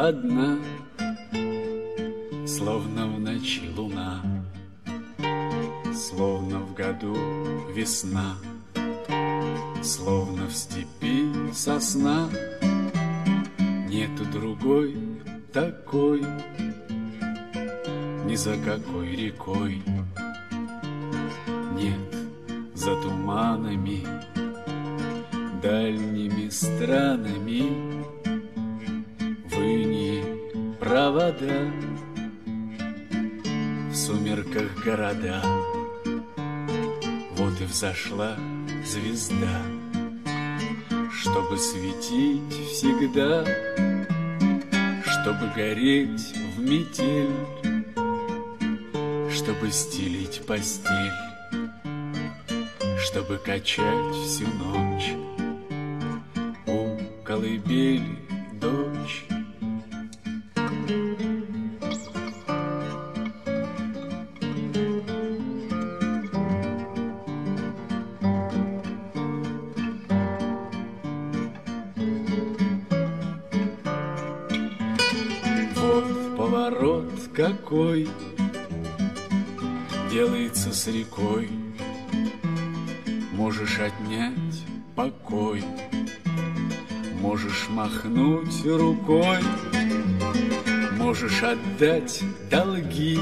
одна, словно в ночи луна, словно в году весна, словно в степи сосна. Нету другой такой, ни за какой рекой. Нет за туманами, дальними странами, в инии провода, в сумерках города. Вот и взошла звезда, чтобы светить всегда, чтобы гореть в метель, чтобы стелить постель, чтобы качать всю ночь у колыбели дочь. Вот поворот какой делается с рекой. Можешь отнять покой, можешь махнуть рукой, можешь отдать долги,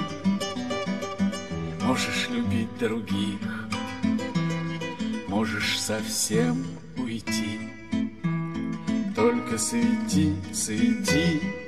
можешь любить других, можешь совсем уйти. Только свети, свети,